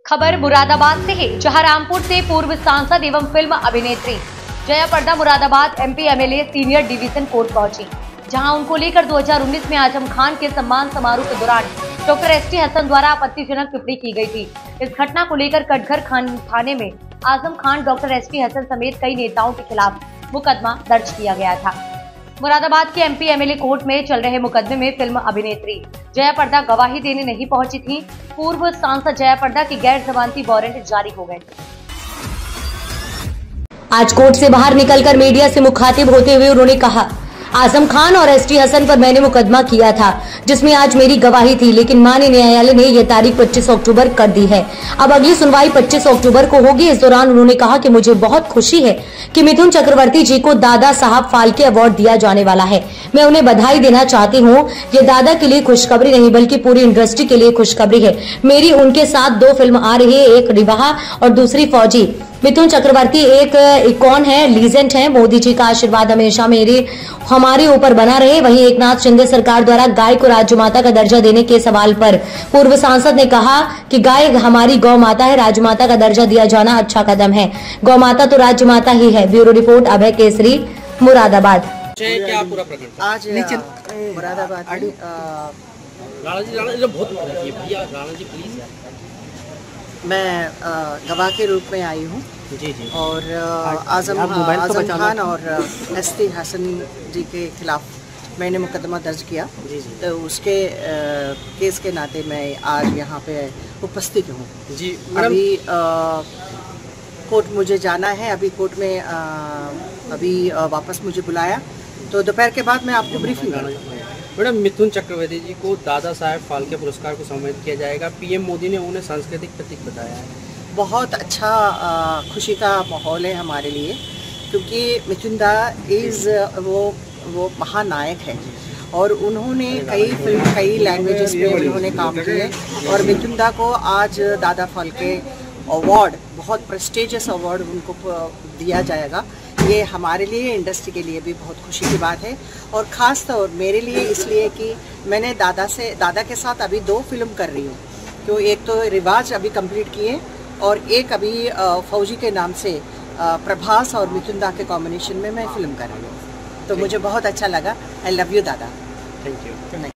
खबर मुरादाबाद से है, जहां रामपुर से पूर्व सांसद एवं फिल्म अभिनेत्री Jaya Prada Moradabad MP MLA senior division court पहुंची, जहां उनको लेकर 2019 में आजम खान के सम्मान समारोह के दौरान डॉक्टर एसटी हसन द्वारा आपत्तिजनक टिप्पणी की गई थी। इस घटना को लेकर कटघर थाने में आजम खान, डॉक्टर एसटी हसन समेत कई नेताओं के खिलाफ मुकदमा दर्ज किया गया था। मुरादाबाद के एमपी एमएलए कोर्ट में चल रहे मुकदमे में फिल्म अभिनेत्री जया प्रदा गवाही देने नहीं पहुंची थी। पूर्व सांसद जया प्रदा की गैर जमानती वारंट जारी हो गए। आज कोर्ट से बाहर निकलकर मीडिया से मुखातिब होते हुए उन्होंने कहा, आजम खान और एसटी हसन पर मैंने मुकदमा किया था, जिसमें आज मेरी गवाही थी, लेकिन माननीय न्यायालय ने यह तारीख 25 अक्टूबर कर दी है। अब अगली सुनवाई 25 अक्टूबर को होगी। इस दौरान उन्होंने कहा कि मुझे बहुत खुशी है कि मिथुन चक्रवर्ती जी को दादा साहब फाल्के अवार्ड दिया जाने वाला है। मैं उन्हें बधाई देना चाहती हूँ। ये दादा के लिए खुशखबरी नहीं बल्कि पूरी इंडस्ट्री के लिए खुशखबरी है। मेरी उनके साथ 2 फिल्म आ रही है, एक विवाह और दूसरी फौजी। मिथुन चक्रवर्ती एक इकॉन है, लीजेंड है। मोदी जी का आशीर्वाद हमेशा हमारे ऊपर बना रहे। वहीं एकनाथ शिंदे सरकार द्वारा गाय को राजमाता का दर्जा देने के सवाल पर पूर्व सांसद ने कहा कि गाय हमारी गौ माता है, राजमाता का दर्जा दिया जाना अच्छा कदम है। गौ माता तो राजमाता ही है। Bureau report, Abhay Kesari, Moradabad. क्या पूरा प्रकरण आज मुरादाबाद मैं गवाह के रूप में आई हूँ और आजम खान और एसटी हसन जी के खिलाफ मैंने मुकदमा दर्ज किया। तो उसके केस के नाते मैं आज यहाँ पे उपस्थित हूँ। अभी कोर्ट मुझे जाना है। अभी कोर्ट में अभी वापस मुझे बुलाया, तो दोपहर के बाद मैं आपको ब्रीफिंग करूँगा। मैडम, मिथुन चक्रवर्ती जी को दादा साहेब फाल्के पुरस्कार को सम्मानित किया जाएगा। पीएम मोदी ने उन्हें सांस्कृतिक प्रतीक बताया है। बहुत अच्छा खुशी का माहौल है हमारे लिए, क्योंकि मिथुन दा वो महानायक है और उन्होंने कई लैंग्वेजेस में उन्होंने काम किए और मिथुन दा को आज दादा फाल्के अवार्ड, बहुत प्रेस्टिजियस अवार्ड उनको दिया जाएगा। ये हमारे लिए, इंडस्ट्री के लिए भी बहुत खुशी की बात है और ख़ास तौर मेरे लिए इसलिए कि मैंने दादा के साथ अभी 2 फिल्म कर रही हूँ। तो एक तो रिवाज अभी कंप्लीट किए और एक अभी फौजी के नाम से प्रभास और मिथुन दा के कॉम्बिनेशन में मैं फिल्म कर रही हूँ। तो मुझे बहुत अच्छा लगा। I love you Dada. Thank you.